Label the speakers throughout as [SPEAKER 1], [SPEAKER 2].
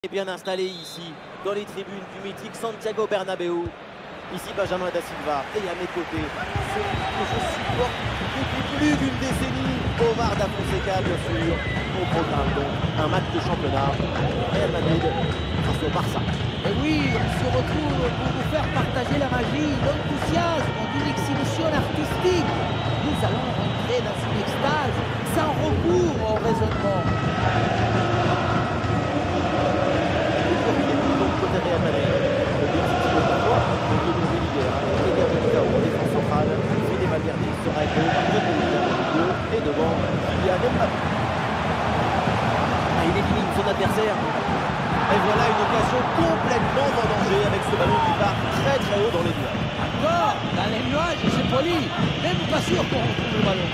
[SPEAKER 1] Est bien installé ici, dans les tribunes du mythique Santiago Bernabéu. Ici Benjamin da Silva et à mes côtés, celui que je supporte depuis plus d'une décennie, Omar da Fonseca bien sûr. Au programme donc, un match de championnat, Real Madrid face au Barça.
[SPEAKER 2] Et oui, on se retrouve pour vous faire partager la magie, l'enthousiasme d'une exhibition artistique. Nous allons rentrer dans une extase sans recours au raisonnement.
[SPEAKER 1] Real Madrid. L'objectif de parfois, de devenir leader et garder le chaos en défense centrale. Fede Valverde sera aidé de milieu et devant Kylian Mbappé. Il élimine son adversaire. Et voilà une occasion complètement en danger avec ce ballon qui part très haut dans les nuages.
[SPEAKER 2] Encore dans les nuages, c'est poli. Même pas sûr qu'on retrouve le ballon.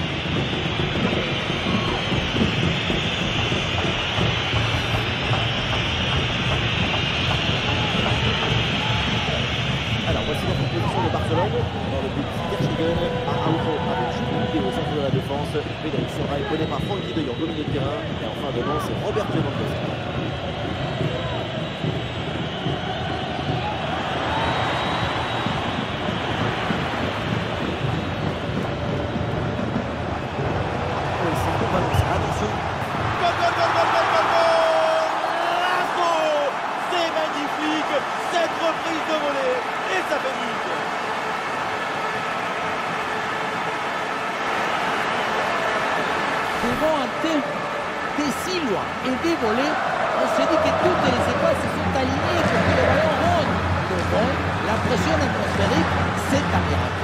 [SPEAKER 1] Alors voici la composition de Barcelone dans le but Ter Stegen à Araujo avec Chouameni au centre de la défense. Pedri sera épaulé par Frenkie de Jong au milieu de terrain et enfin devant c'est Roberto Lewandowski. Attention. C'est magnifique cette reprise de volée et ça fait vite.
[SPEAKER 2] Devant un tel décis loin et dévolé, on se dit que toutes les étoiles se sont alignées pour que le ballon rentre. Le bon, la pression atmosphérique, c'est un miracle.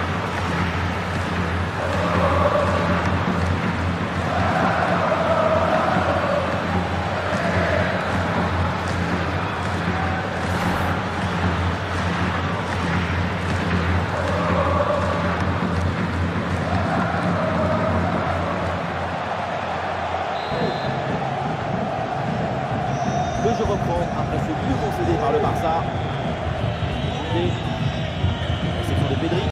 [SPEAKER 1] Le jeu reprend après ce but concédé par le Barça. Et c'est pour de Pedri.